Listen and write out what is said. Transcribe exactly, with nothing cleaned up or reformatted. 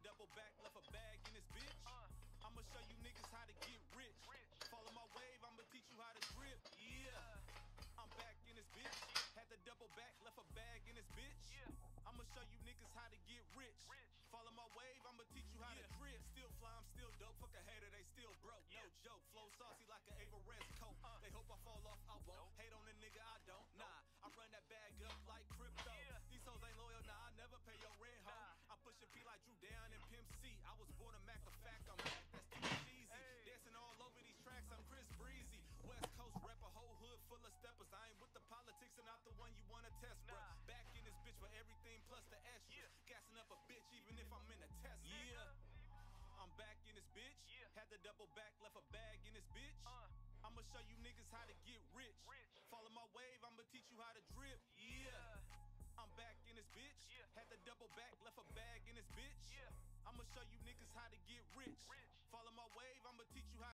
double back, left a bag in this bitch. Uh. I'ma show you niggas how to get rich. Rich. Follow my wave, I'ma teach you how to drip. Yeah. I'm back in this bitch. Had to double back, left a bag in this bitch. Yeah. I'ma show you niggas how to get rich. Rich. Follow my wave, I'ma teach you how Yeah. to drip. Still fly, I'm still dope. Fuck a hater, they still broke. Yeah. No joke. Flow saucy like an Averest coat. Uh. They hope I fall off, I won't. Nope. Hate on a nigga, I don't. Nah, I run that bag up like crypto. Yeah. These hoes ain't loyal, nah, I never pay your rent, ho. Nah. I'm pushing P like Drew Down in Pimp C. I was born a Mac, a fact, I'm back, that's too cheesy. Hey. Dancing all over these tracks, I'm Chris Breezy. West Coast rep, a whole hood full of steppers. I ain't with the politics and not the one you wanna test, bruh. Nah. Back in this bitch for everything plus the extras. Yeah. Gassing up a bitch even if I'm in a test. Yeah. I'm back in this bitch. Yeah. Had to double back, left a bag in this bitch. Uh. I'ma show you niggas how to get rich. Rich. Follow my wave, I'ma teach you how to drip. Yeah. I'm back in this bitch. Yeah. Had to double back, left a bag in this bitch. Yeah. I'ma show you niggas how to get rich. Rich. Follow my wave, I'ma teach you how